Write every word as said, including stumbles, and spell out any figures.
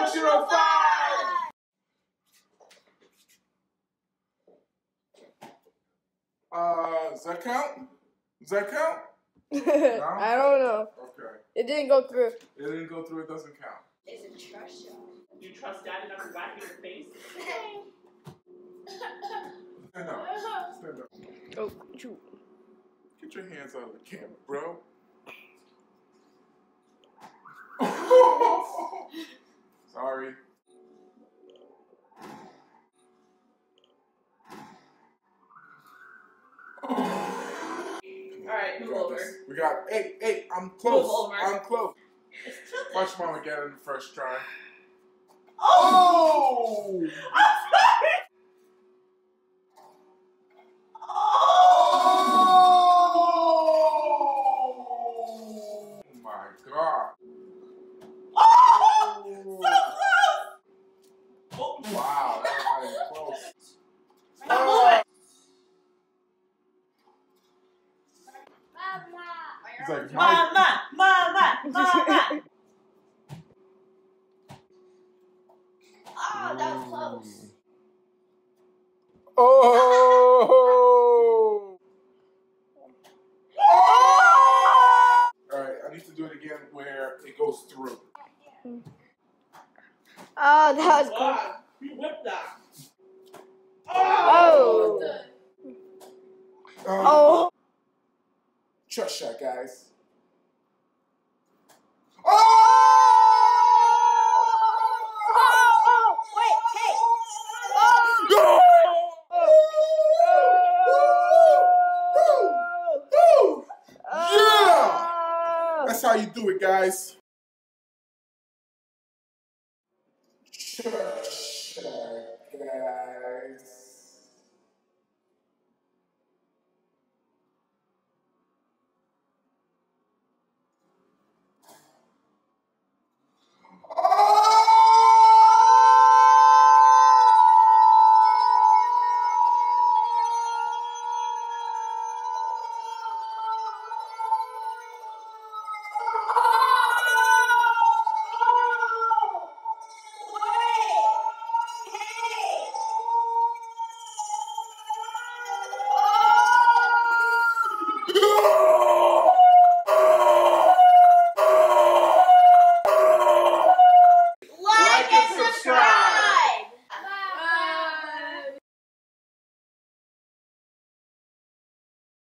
ThisFUNctional FIVE! Uh, does that count? Does that count? No? I don't know. Okay. It didn't go through. It didn't go through, it doesn't count. It's a trust shot. Do you trust Dad enough to whack in your face? Stand up. Stand up. Oh, shoot. Get your hands out of the camera, bro. Sorry. Alright, move over. This. We got, hey, hey, I'm close. Move over. I'm close. Watch Mama get it in the first try. Oh! Oh! I'm sorry! Oh my God. Oh! So close! Oh. Wow, that was not close. Oh. He's like, Mama, mama, mama. Oh, that was close. Oh! All right, I need to do it again where it goes through. Oh, that was cool. Wow, you whipped that. Oh. Oh! Oh. Trust shot, guys. Oh! Oh! Wait, hey! Oh! Yeah! That's how you do it, guys.